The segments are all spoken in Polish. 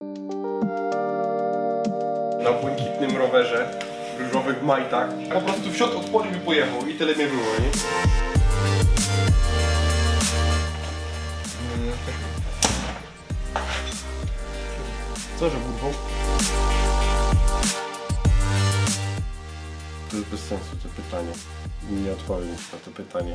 Na błękitnym rowerze, w różowych majtach. Po prostu wsiadł, odpalił i pojechał i tyle mnie było, nie? Co, że burwą? To jest bez sensu to pytanie. Nie odpowiem na to pytanie.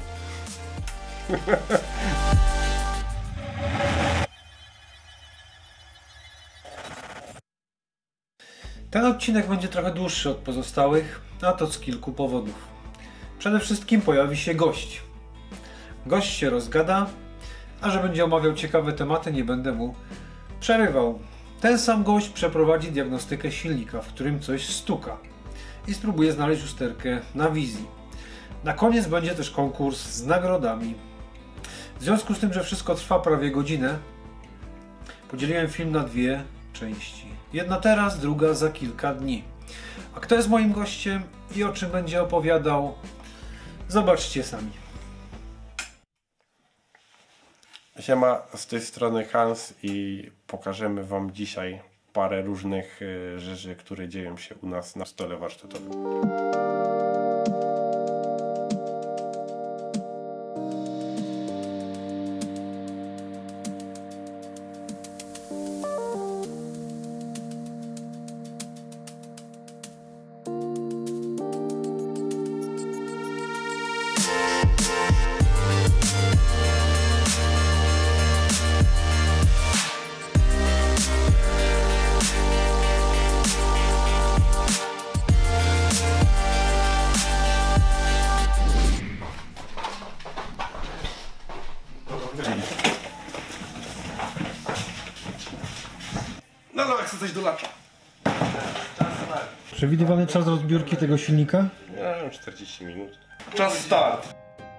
Ten odcinek będzie trochę dłuższy od pozostałych, a to z kilku powodów. Przede wszystkim pojawi się gość. Gość się rozgada, a że będzie omawiał ciekawe tematy, nie będę mu przerywał. Ten sam gość przeprowadzi diagnostykę silnika, w którym coś stuka i spróbuje znaleźć usterkę na wizji. Na koniec będzie też konkurs z nagrodami. W związku z tym, że wszystko trwa prawie godzinę, podzieliłem film na dwie części. Jedna teraz, druga za kilka dni. A kto jest moim gościem i o czym będzie opowiadał, zobaczcie sami. Siema, z tej strony Hans i pokażemy Wam dzisiaj parę różnych rzeczy, które dzieją się u nas na stole warsztatowym. No, jak chcę coś dolacza. Przewidywany czas rozbiórki tego silnika? Nie wiem, 40 minut. Czas start!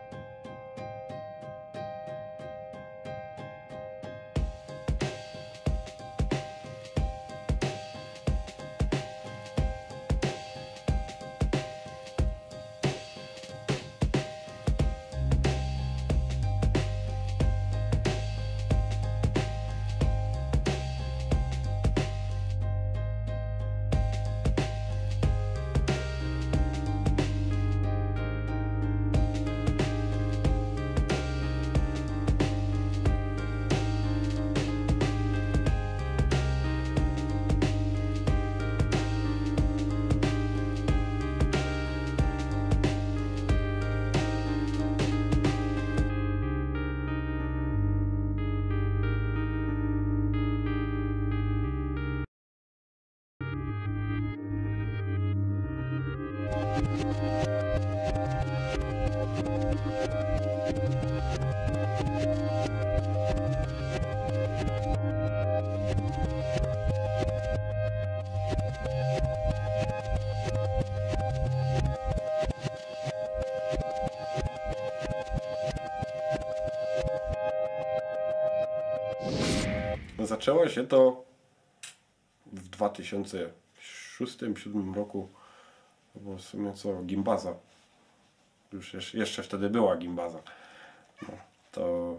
Zaczęło się to w 2006-2007 roku, bo w sumie co, Gimbaza. Już jeszcze wtedy była Gimbaza. No, to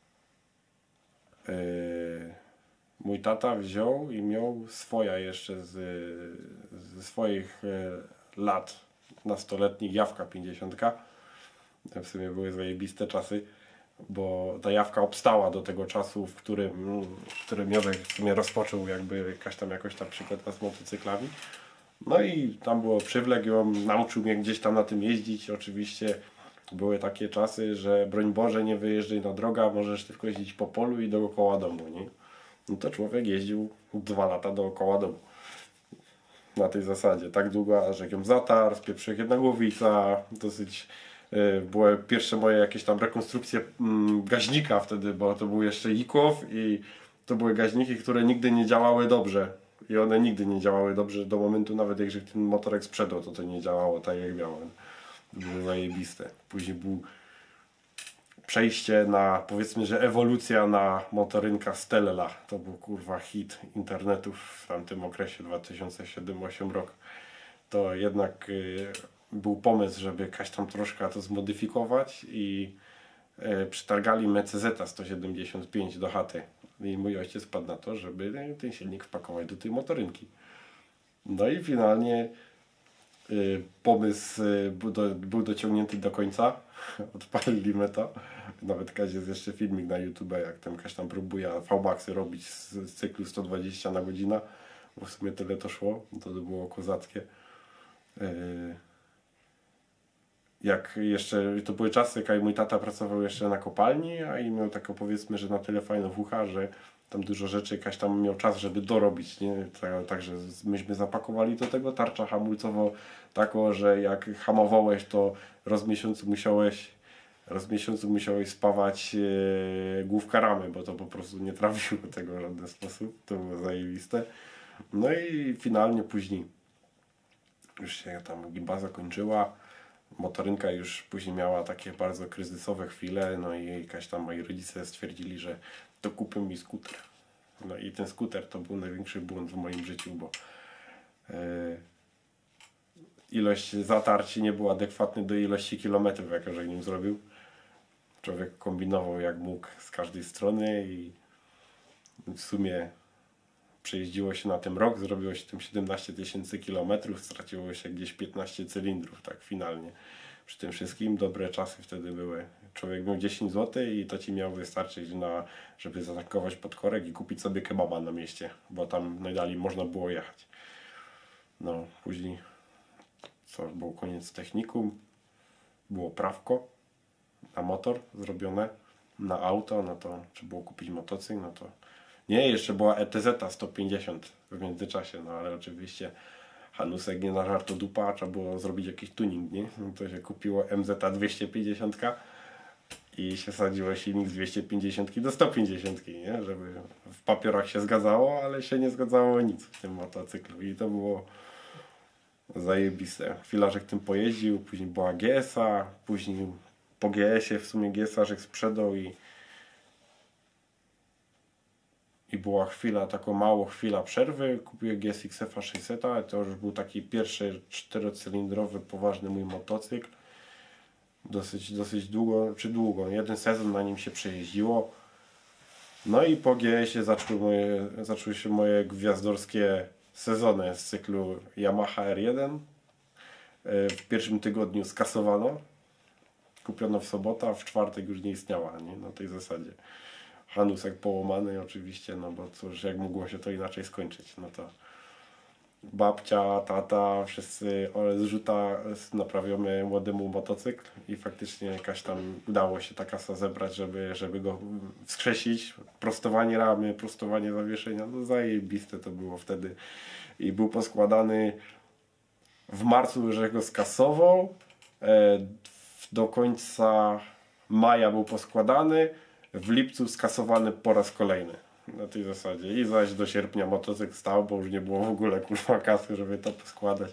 mój tata wziął i miał swoja jeszcze ze swoich lat nastoletnich Jawka 50. W sumie były zajebiste czasy, bo ta Jawka obstała do tego czasu, w którym Miodek w sumie rozpoczął jakby jakoś tam przygoda z motocyklami. No i tam było przywlek i on nauczył mnie gdzieś tam na tym jeździć. Oczywiście były takie czasy, że broń Boże nie wyjeżdżaj na drogę, możesz tylko jeździć po polu i dookoła domu, nie? No to człowiek jeździł 2 lata dookoła domu. Na tej zasadzie. Tak długo, aż jak ją zatarł, spieprzył jedna głowica, dosyć... Były pierwsze moje jakieś tam rekonstrukcje gaźnika wtedy, bo to był jeszcze Ikłow i to były gaźniki, które nigdy nie działały dobrze. I one nigdy nie działały dobrze do momentu, nawet jak ten motorek sprzedał, to nie działało tak jak miało. Były zajebiste. Później był przejście na, powiedzmy, że ewolucja na motorynka Stella. To był kurwa hit internetu w tamtym okresie, 2007-2008 rok. To jednak był pomysł, żeby jakaś tam troszkę to zmodyfikować i przytargali MCZ 175 do chaty. I mój ojciec wpadł na to, żeby ten silnik wpakować do tej motorynki. No i finalnie pomysł był dociągnięty do końca. Odpaliliśmy to. Nawet jest jeszcze filmik na YouTube, jak tam Kaś tam próbuje V-Maxy robić z cyklu 120 na godzinę. Bo w sumie tyle to szło. To było kozackie. Jak jeszcze, to były czasy, jak mój tata pracował jeszcze na kopalni, a i miał taką, powiedzmy, że na tyle fajną ucha, że tam dużo rzeczy, jakaś tam miał czas, żeby dorobić, nie? Także myśmy zapakowali do tego tarcza hamulcowo taką, że jak hamowałeś, to raz w miesiącu musiałeś spawać główka ramy, bo to po prostu nie trafiło tego w żaden sposób. To było zajebiste. No i finalnie później już się tam gimba zakończyła. Motorynka już później miała takie bardzo kryzysowe chwile, no i jakaś tam moi rodzice stwierdzili, że to kupią mi skuter. No i ten skuter to był największy błąd w moim życiu, bo ilość zatarć nie była adekwatna do ilości kilometrów, jaką że nim zrobił. Człowiek kombinował jak mógł z każdej strony i w sumie przejeździło się na tym rok, zrobiło się tym 17 000 kilometrów, straciło się gdzieś 15 cylindrów, tak finalnie. Przy tym wszystkim dobre czasy wtedy były. Człowiek miał 10 zł i to ci miało wystarczyć żeby zatankować pod korek i kupić sobie kebaba na mieście, bo tam najdalej można było jechać. No, później był koniec technikum, było prawko na motor zrobione, na auto, no to trzeba było kupić motocykl, no to nie, jeszcze była ETZ 150 w międzyczasie, no ale oczywiście Hanusek nie na żartodupa, trzeba było zrobić jakiś tuning, nie? No to się kupiło MZ 250 i się sadziło silnik z 250 do 150, nie? Żeby w papierach się zgadzało, ale się nie zgadzało nic w tym motocyklu i to było zajebiste. Chwilarzek tym pojeździł, później była GS-a, później po GS-ie w sumie GS-arzek sprzedał i była taką małą chwila przerwy, kupiłem GSX-a 600, to już był taki pierwszy 4-cylindrowy, poważny mój motocykl. Dosyć długo, jeden sezon na nim się przejeździło. No i po GS-ie zaczęły się moje gwiazdorskie sezony z cyklu Yamaha R1. W pierwszym tygodniu skasowano, kupiono w sobotę, a w czwartek już nie istniała, nie? Na tej zasadzie. Hanusek połamany oczywiście, no bo cóż, jak mogło się to inaczej skończyć, no to babcia, tata, wszyscy zrzuta naprawiamy młodemu motocykl i faktycznie jakaś tam udało się ta kasa zebrać, żeby go wskrzesić. Prostowanie ramy, prostowanie zawieszenia, no zajebiste to było wtedy. I był poskładany w marcu, że go skasował, do końca maja był poskładany, w lipcu skasowany po raz kolejny. Na tej zasadzie. I zaś do sierpnia motocykl stał, bo już nie było w ogóle kasy, żeby to poskładać.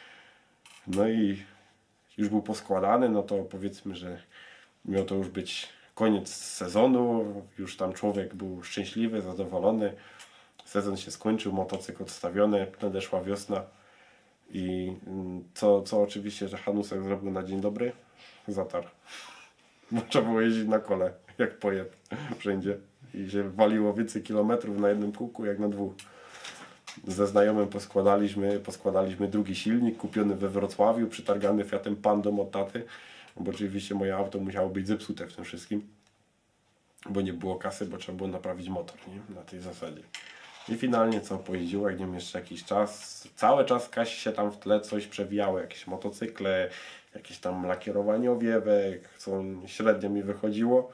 No i już był poskładany, no to powiedzmy, że miał to już być koniec sezonu. Już tam człowiek był szczęśliwy, zadowolony. Sezon się skończył, motocykl odstawiony, nadeszła wiosna. I co oczywiście, że Hanusek zrobił na dzień dobry? Zatarł. Bo trzeba było jeździć na kole, jak pojeb wszędzie. I się waliło więcej kilometrów na jednym kółku, jak na dwóch. Ze znajomym poskładaliśmy drugi silnik, kupiony we Wrocławiu, przytargany Fiatem Pandą od taty. Bo oczywiście moje auto musiało być zepsute w tym wszystkim. Bo nie było kasy, bo trzeba było naprawić motor, nie? Na tej zasadzie. I finalnie pojeździło, jak nie wiem, jeszcze jakiś czas. Cały czas Kaś się tam w tle coś przewijało, jakieś motocykle, jakieś tam lakierowanie owiewek, co średnio mi wychodziło.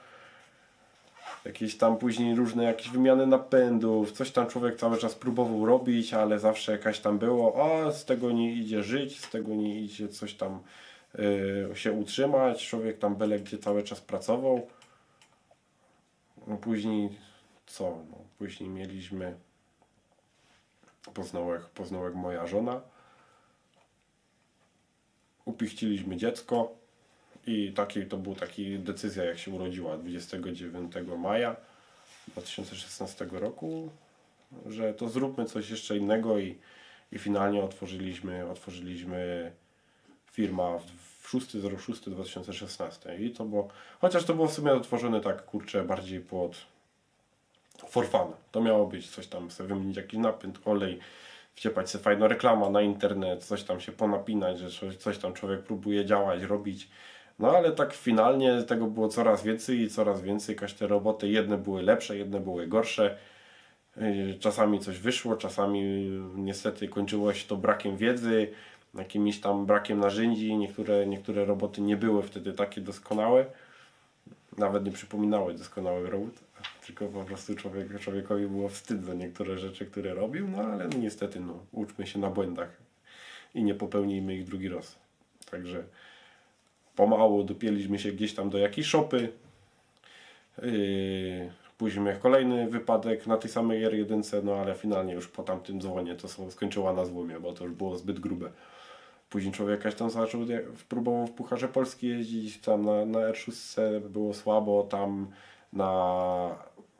Jakieś tam później różne jakieś wymiany napędów, coś tam człowiek cały czas próbował robić, ale zawsze jakaś tam było, z tego nie idzie żyć, z tego nie idzie coś tam się utrzymać, człowiek tam byle gdzie cały czas pracował. No później później mieliśmy poznałek moja żona, upichciliśmy dziecko i to była taka decyzja, jak się urodziła 29 maja 2016 roku, że to zróbmy coś jeszcze innego i finalnie otworzyliśmy firmę w 6.06.2016 i chociaż to było w sumie otworzone tak bardziej pod for fun. To miało być coś tam, sobie wymienić jakiś napęd, olej, wciepać sobie fajna reklama na internet, coś tam się ponapinać, że coś tam człowiek próbuje działać, robić. No ale tak finalnie tego było coraz więcej i coraz więcej. Jakaś te roboty, jedne były lepsze, jedne były gorsze. Czasami coś wyszło, czasami niestety kończyło się to brakiem wiedzy, jakimś tam brakiem narzędzi. Niektóre roboty nie były wtedy takie doskonałe. Nawet nie przypominały doskonałych robót, tylko po prostu człowiekowi było wstyd za niektóre rzeczy, które robił, no ale no, niestety uczmy się na błędach i nie popełnijmy ich drugi raz. Także pomału dopięliśmy się gdzieś tam do jakiejś szopy. Później miał kolejny wypadek na tej samej R1, no ale finalnie już po tamtym dzwonie to skończyła na złomie, bo to już było zbyt grube. Później człowiek jakaś tam zaczął, próbował w Pucharze Polski jeździć, tam na R6 było słabo, tam na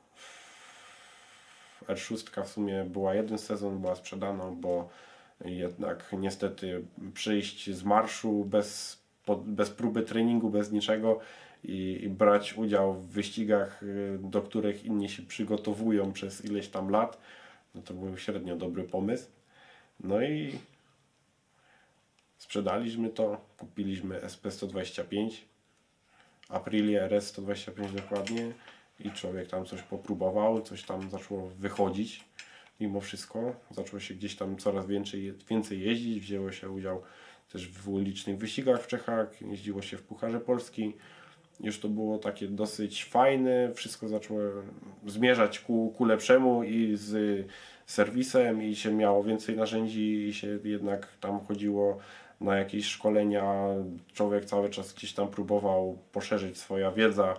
R6 w sumie była jeden sezon, była sprzedana, bo jednak niestety przyjść z marszu bez próby treningu, bez niczego i brać udział w wyścigach, do których inni się przygotowują przez ileś tam lat, no to był średnio dobry pomysł. No i sprzedaliśmy to, kupiliśmy SP125, Aprilia RS125 dokładnie i człowiek tam coś popróbował, coś tam zaczęło wychodzić mimo wszystko. Zaczęło się gdzieś tam coraz więcej jeździć, wzięło się udział też w licznych wyścigach w Czechach, jeździło się w Pucharze Polski. Już to było takie dosyć fajne, wszystko zaczęło zmierzać ku lepszemu i z serwisem i się miało więcej narzędzi i się jednak tam chodziło na jakieś szkolenia. Człowiek cały czas gdzieś tam próbował poszerzyć swoja wiedza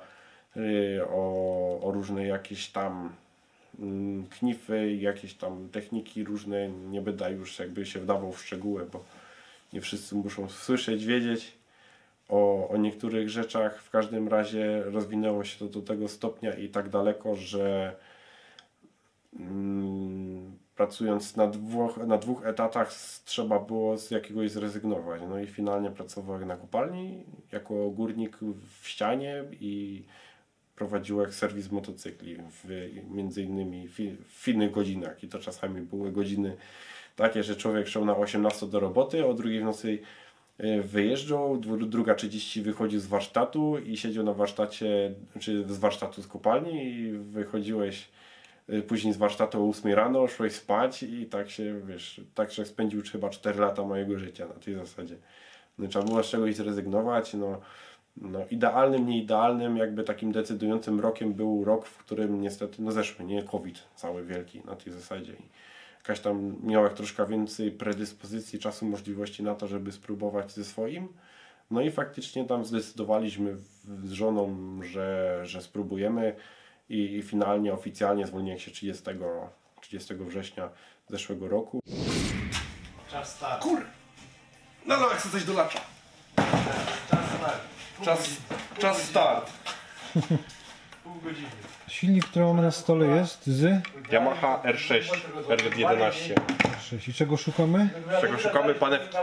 o różne jakieś tam knify, jakieś tam techniki różne. Nie będę już jakby się wdawał w szczegóły, bo nie wszyscy muszą słyszeć, wiedzieć o niektórych rzeczach. W każdym razie rozwinęło się to do tego stopnia i tak daleko, że pracując na dwóch etatach trzeba było z jakiegoś zrezygnować. No i finalnie pracowałem na kopalni jako górnik w ścianie i prowadziłem serwis motocykli między innymi w innych godzinach i to czasami były godziny takie, że człowiek szedł na 18 do roboty, o 2 w nocy wyjeżdżał, 2:30 wychodził z warsztatu i siedział na warsztacie, czy z warsztatu z kopalni i wychodziłeś później z warsztatu o 8 rano, szłeś spać i tak się, wiesz, tak się spędził chyba 4 lata mojego życia na tej zasadzie. No, trzeba było z czegoś zrezygnować, no idealnym, nieidealnym, jakby takim decydującym rokiem był rok, w którym niestety zeszły, nie? COVID cały wielki na tej zasadzie. I jakaś tam miałem troszkę więcej predyspozycji, czasu, możliwości na to, żeby spróbować ze swoim. No i faktycznie tam zdecydowaliśmy z żoną, że spróbujemy i finalnie, oficjalnie zwolniłem się 30 września zeszłego roku. Czas start. No jak chcę coś dolacza. Czas start. Czas start. Pół godziny. Silnik, który mamy na stole jest z... Yamaha R6, R11. I czego szukamy? Czego szukamy? Panewki.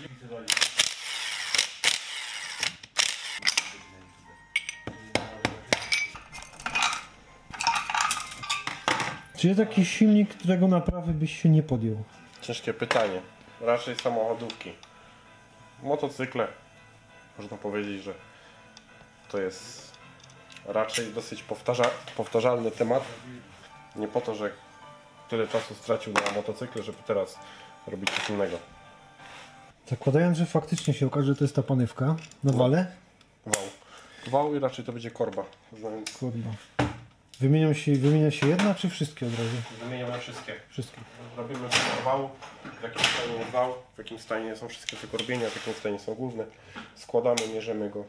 Czy jest taki silnik, którego naprawy byś się nie podjął? Ciężkie pytanie. Raczej samochodówki. Motocykle. Można powiedzieć, że to jest raczej dosyć powtarzalny temat. Nie po to, że tyle czasu stracił na motocykle, żeby teraz robić coś innego. Zakładając, że faktycznie się okaże, że to jest ta panewka na wale. Wał i raczej to będzie korba. Znając... Kurwa. Wymienia się jedna, czy wszystkie od razu? Wymieniamy wszystkie. Wszystkie. Robimy wał, w jakim stanie jest wał, w jakim stanie są wszystkie te korbienia, w jakim stanie są główne. Składamy, mierzymy go.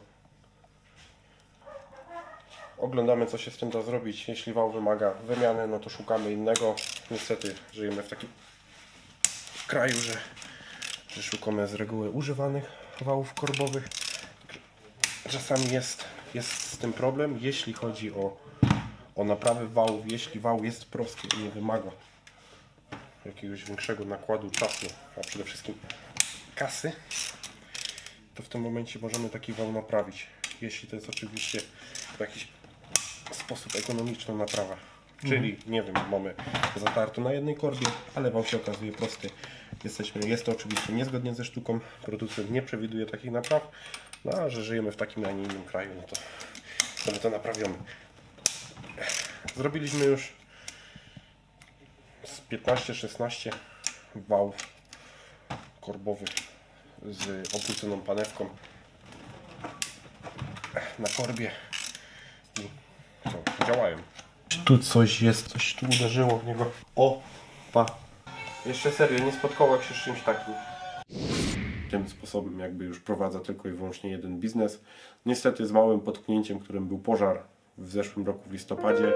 Oglądamy, co się z tym da zrobić. Jeśli wał wymaga wymiany, no to szukamy innego. Niestety żyjemy w takim kraju, że szukamy z reguły używanych wałów korbowych. Czasami jest z tym problem, jeśli chodzi o naprawę wałów. Jeśli wał jest prosty i nie wymaga jakiegoś większego nakładu czasu, a przede wszystkim kasy, to w tym momencie możemy taki wał naprawić. Jeśli to jest oczywiście w jakiś sposób ekonomiczna naprawa. Czyli, nie wiem, mamy zatarto na jednej korbie, ale Wam się okazuje prosty. Jest to oczywiście niezgodnie ze sztuką, producent nie przewiduje takich napraw, no a że żyjemy w takim, a nie innym kraju, no to sobie to naprawiamy. Zrobiliśmy już z 15-16 wałów korbowych z opłuconą panewką na korbie i co, działają. Czy tu coś jest, coś tu uderzyło w niego? O, pa! Jeszcze serio, nie spotkało się z czymś takim. Tym sposobem jakby już prowadza tylko i wyłącznie jeden biznes. Niestety z małym potknięciem, którym był pożar w zeszłym roku w listopadzie.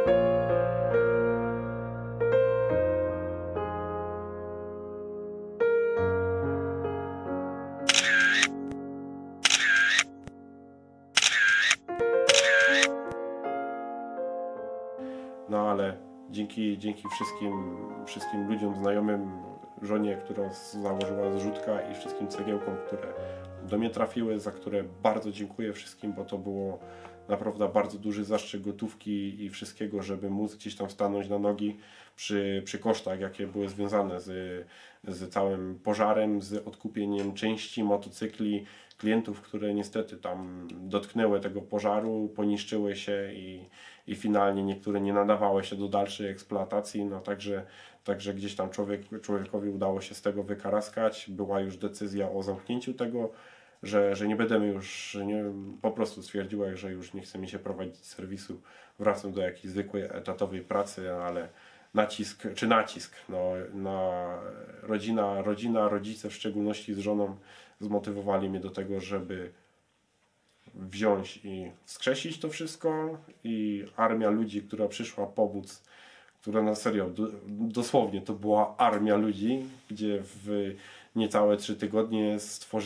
No ale dzięki wszystkim ludziom, znajomym, żonie, która założyła zrzutka i wszystkim cegiełkom, które do mnie trafiły, za które bardzo dziękuję wszystkim, bo to było naprawdę bardzo duży zastrzyk gotówki i wszystkiego, żeby móc gdzieś tam stanąć na nogi przy kosztach, jakie były związane z całym pożarem, z odkupieniem części motocykli, klientów, które niestety tam dotknęły tego pożaru, poniszczyły się i finalnie niektóre nie nadawały się do dalszej eksploatacji, no także gdzieś tam człowiekowi udało się z tego wykaraskać, była już decyzja o zamknięciu tego, że nie będziemy już, po prostu stwierdziła, że już nie chce mi się prowadzić serwisu, wracam do jakiejś zwykłej etatowej pracy, ale nacisk, no, na rodzina, rodzice w szczególności z żoną zmotywowali mnie do tego, żeby wziąć i wskrzesić to wszystko i armia ludzi, która przyszła pomóc, która na serio, dosłownie to była armia ludzi, gdzie w niecałe 3 tygodnie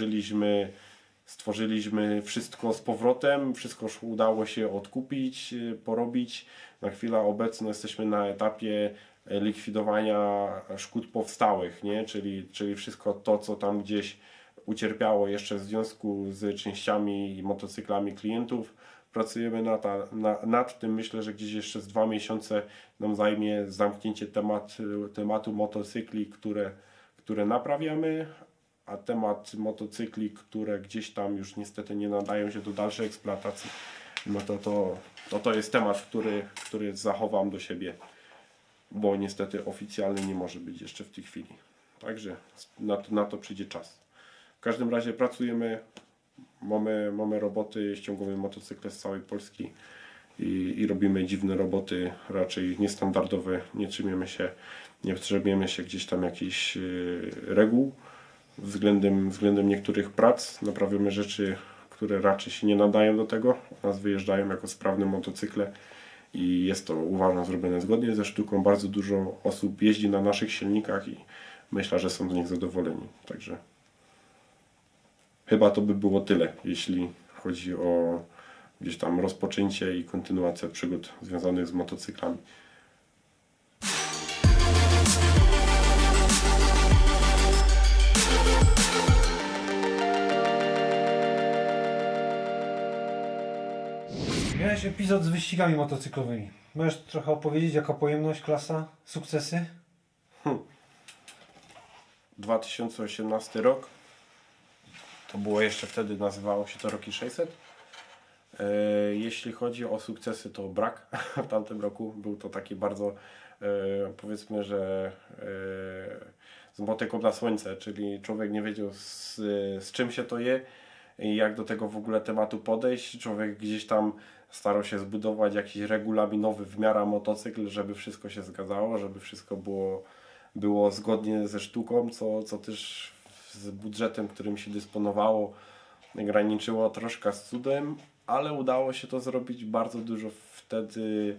stworzyliśmy wszystko z powrotem, wszystko udało się odkupić, porobić. Na chwilę obecną jesteśmy na etapie likwidowania szkód powstałych, nie? Czyli wszystko to, co tam gdzieś ucierpiało jeszcze w związku z częściami i motocyklami klientów. Pracujemy nad tym. Myślę, że gdzieś jeszcze z 2 miesiące nam zajmie zamknięcie tematu motocykli, które naprawiamy, a temat motocykli, które gdzieś tam już niestety nie nadają się do dalszej eksploatacji, no to jest temat, który zachowam do siebie, bo niestety oficjalny nie może być jeszcze w tej chwili. Także na to przyjdzie czas. W każdym razie pracujemy, mamy roboty, ściągamy motocykle z całej Polski i robimy dziwne roboty, raczej niestandardowe, nie trzymiemy się gdzieś tam jakichś reguł względem niektórych prac, naprawiamy rzeczy, które raczej się nie nadają do tego, u nas wyjeżdżają jako sprawne motocykle i jest to, uważam, zrobione zgodnie ze sztuką. Bardzo dużo osób jeździ na naszych silnikach i myślę, że są z nich zadowoleni. Także chyba to by było tyle, jeśli chodzi o gdzieś tam rozpoczęcie i kontynuację przygód związanych z motocyklami. Miałeś epizod z wyścigami motocyklowymi. Możesz trochę opowiedzieć, jaka pojemność, klasa, sukcesy? 2018 rok. To było jeszcze wtedy, nazywało się to Rocky 600. Jeśli chodzi o sukcesy, to brak w tamtym roku. Był to taki bardzo, powiedzmy, że z motyką na słońce, czyli człowiek nie wiedział z czym się to je i jak do tego w ogóle tematu podejść. Człowiek gdzieś tam starał się zbudować jakiś regulaminowy w miarę motocykl, żeby wszystko się zgadzało, żeby wszystko było zgodnie ze sztuką, co też z budżetem, którym się dysponowało, graniczyło troszkę z cudem, ale udało się to zrobić bardzo dużo wtedy.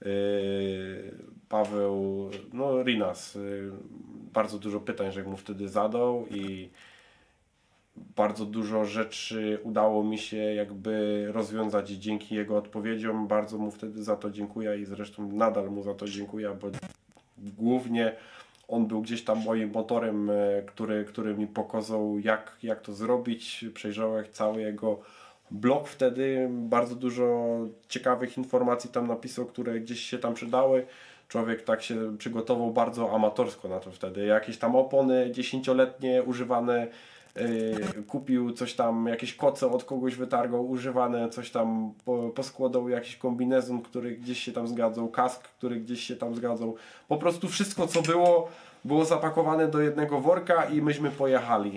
Paweł, Rinas, bardzo dużo pytań, że mu wtedy zadał i bardzo dużo rzeczy udało mi się jakby rozwiązać dzięki jego odpowiedziom. Bardzo mu wtedy za to dziękuję i zresztą nadal mu za to dziękuję, bo głównie on był gdzieś tam moim motorem, który mi pokazał jak to zrobić. Przejrzałem cały jego blog wtedy, bardzo dużo ciekawych informacji tam napisał, które gdzieś się tam przydały. człowiek tak się przygotował bardzo amatorsko na to wtedy. Jakieś tam opony 10-letnie używane, kupił coś tam, jakieś koce od kogoś wytargał używane, coś tam poskładał, jakiś kombinezon, który gdzieś się tam zgadzał, kask, który gdzieś się tam zgadzał. Po prostu wszystko co było zapakowane do jednego worka i myśmy pojechali.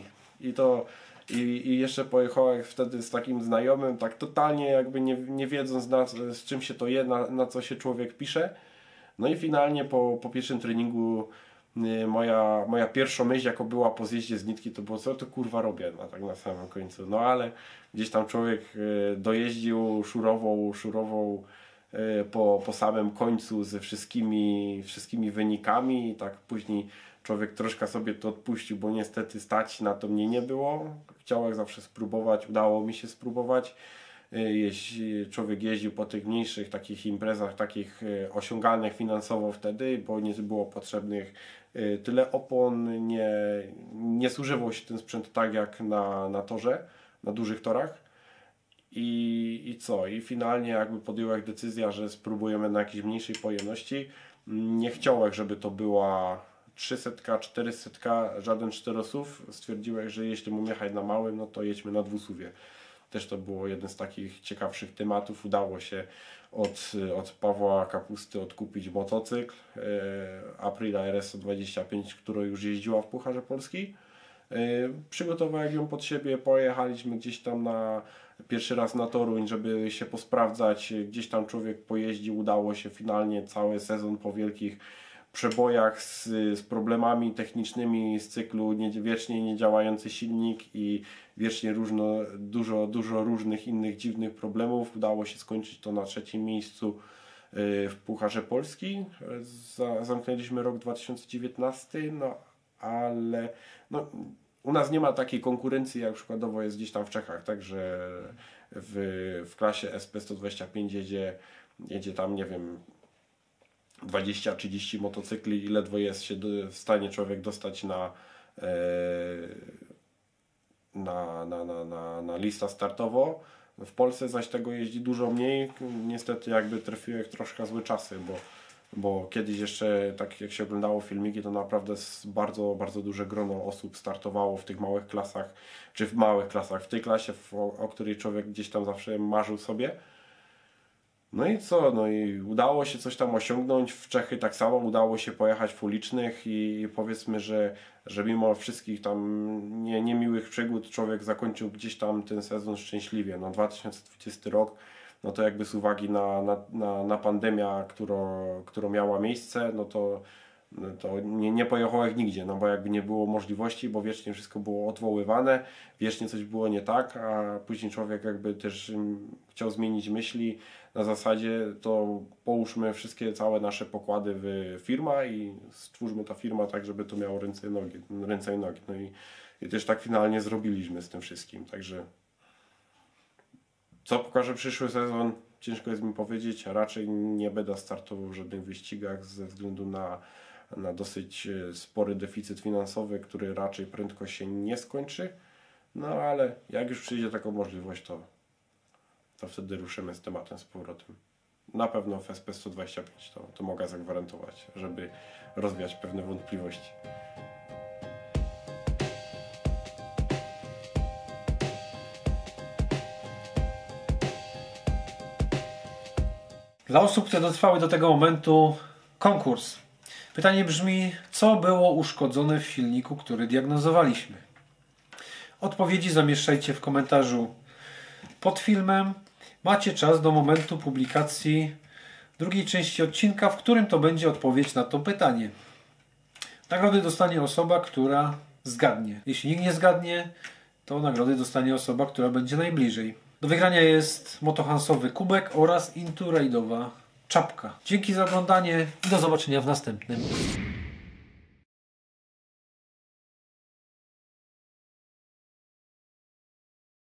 I jeszcze pojechałem wtedy z takim znajomym, tak totalnie jakby nie wiedząc z czym się to je, na co się człowiek pisze. No i finalnie po pierwszym treningu moja pierwsza myśl, jako była po zjeździe z nitki, to było, co to kurwa robię, tak na samym końcu. No ale gdzieś tam człowiek dojeździł, szurował po samym końcu ze wszystkimi wynikami i tak później człowiek troszkę sobie to odpuścił, bo niestety stać na to mnie nie było. Chciałem zawsze spróbować, udało mi się spróbować. Człowiek jeździł po tych mniejszych takich imprezach, takich osiągalnych finansowo wtedy, bo nie było potrzebnych tyle opon, nie zużywał się ten sprzęt tak jak na torze, na dużych torach. I finalnie jakby podjąłem decyzję, że spróbujemy na jakiejś mniejszej pojemności. Nie chciałem, żeby to była 300, 400, żaden 400. Stwierdziłem, że jeśli mam jechać na małym, no to jedźmy na 200. Też to było jeden z takich ciekawszych tematów. Udało się od Pawła Kapusty odkupić motocykl Aprila RS-125, która już jeździła w Pucharze Polski. Przygotowałem ją pod siebie, pojechaliśmy gdzieś tam pierwszy raz na Toruń, żeby się posprawdzać. Gdzieś tam człowiek pojeździł, udało się finalnie cały sezon po wielkich przebojach z problemami technicznymi z cyklu, wiecznie niedziałający silnik i wiecznie dużo różnych innych dziwnych problemów. Udało się skończyć to na 3. miejscu w Pucharze Polski. Zamknęliśmy rok 2019, no ale u nas nie ma takiej konkurencji, jak przykładowo jest gdzieś tam w Czechach, także w klasie SP125 jedzie tam, nie wiem, 20-30 motocykli i ledwo jest się w stanie człowiek dostać na listę startową. W Polsce zaś tego jeździ dużo mniej. Niestety jakby trafiłem w troszkę złe czasy, bo kiedyś jeszcze, tak jak się oglądało filmiki, to naprawdę bardzo, bardzo duże grono osób startowało w tych małych klasach, czy w tej klasie, o której człowiek gdzieś tam zawsze marzył sobie. No i co? No i udało się coś tam osiągnąć. W Czechy tak samo udało się pojechać w ulicznych i powiedzmy, że mimo wszystkich tam niemiłych przygód człowiek zakończył gdzieś tam ten sezon szczęśliwie. No 2020 rok, no to jakby z uwagi na pandemię, która miała miejsce, no to nie pojechałem nigdzie, no bo jakby nie było możliwości, bo wiecznie wszystko było odwoływane, wiecznie coś było nie tak, a później człowiek jakby też chciał zmienić myśli na zasadzie, to połóżmy całe nasze pokłady w firmę i stwórzmy ta firma tak, żeby to miało ręce i nogi. No i też tak finalnie zrobiliśmy z tym wszystkim, także co pokaże przyszły sezon, ciężko jest mi powiedzieć, raczej nie będę startował w żadnych wyścigach ze względu na dosyć spory deficyt finansowy, który raczej prędko się nie skończy. No ale jak już przyjdzie taka możliwość, to wtedy ruszymy z tematem z powrotem. Na pewno w SP125 to mogę zagwarantować, żeby rozwiać pewne wątpliwości. Dla osób, które dotrwały do tego momentu, konkurs. Pytanie brzmi, co było uszkodzone w silniku, który diagnozowaliśmy? Odpowiedzi zamieszczajcie w komentarzu pod filmem. Macie czas do momentu publikacji drugiej części odcinka, w którym to będzie odpowiedź na to pytanie. Nagrody dostanie osoba, która zgadnie. Jeśli nikt nie zgadnie, to nagrody dostanie osoba, która będzie najbliżej. Do wygrania jest motohansowy kubek oraz Inturade'owa czapka. Dzięki za oglądanie i do zobaczenia w następnym.